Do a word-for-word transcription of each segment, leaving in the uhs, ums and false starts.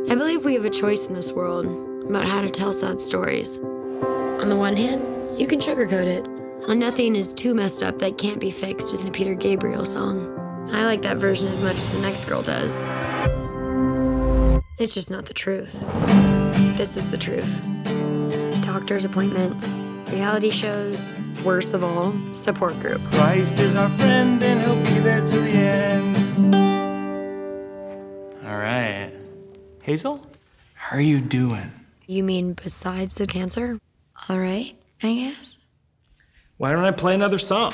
I believe we have a choice in this world about how to tell sad stories. On the one hand, you can sugarcoat it. And nothing is too messed up that can't be fixed with a Peter Gabriel song. I like that version as much as the next girl does. It's just not the truth. This is the truth. Doctor's appointments, reality shows, worst of all, support groups. Christ is our friend and he'll be there till the end. All right. Hazel, how are you doing? You mean besides the cancer? All right, I guess. Why don't I play another song?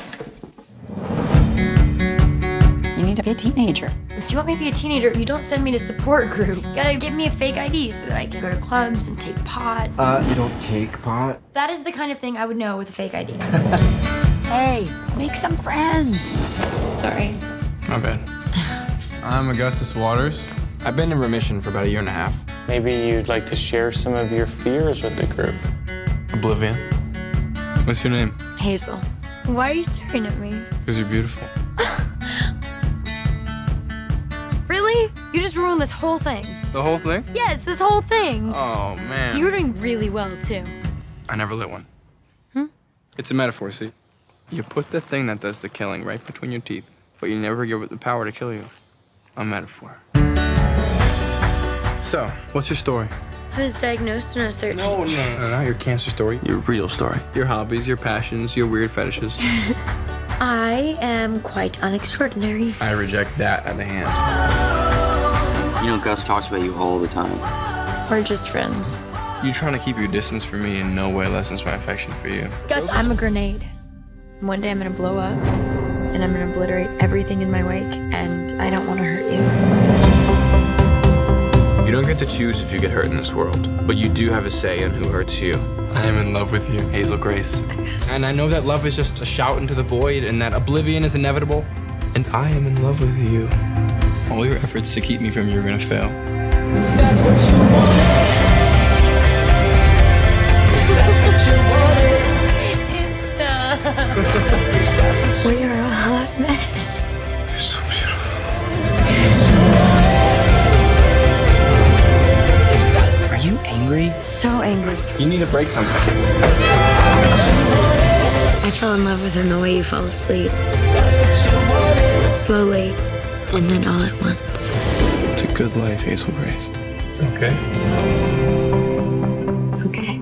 You need to be a teenager. If you want me to be a teenager, you don't send me to support group. You gotta give me a fake I D so that I can go to clubs and take pot. Uh, you don't take pot? That is the kind of thing I would know with a fake I D. Hey, make some friends. Sorry. My bad. I'm Augustus Waters. I've been in remission for about a year and a half. Maybe you'd like to share some of your fears with the group. Oblivion. What's your name? Hazel. Why are you staring at me? Because you're beautiful. Really? You just ruined this whole thing. The whole thing? Yes, this whole thing. Oh, man. You were doing really well, too. I never lit one. Hmm? It's a metaphor, see? You put the thing that does the killing right between your teeth, but you never give it the power to kill you. A metaphor. So, what's your story? I was diagnosed when I was thirteen. No, no, no, not your cancer story. Your real story. Your hobbies, your passions, your weird fetishes. I am quite unextraordinary. I reject that at the hand. You know, Gus talks about you all the time. We're just friends. You trying to keep your distance from me in no way lessens my affection for you. Gus, I'm a grenade. One day I'm gonna blow up, and I'm gonna obliterate everything in my wake, and I don't want to hurt you. You don't get to choose if you get hurt in this world, but you do have a say in who hurts you. I am in love with you, Hazel Grace. And I know that love is just a shout into the void and that oblivion is inevitable. And I am in love with you. All your efforts to keep me from you are gonna fail. If that's what you want. If that's what you want. It's done. We are a hot mess. You're so beautiful. Are you angry? So angry. You need to break something. I fell in love with him the way you fall asleep. Slowly, and then all at once. It's a good life, Hazel Grace. Okay? Okay.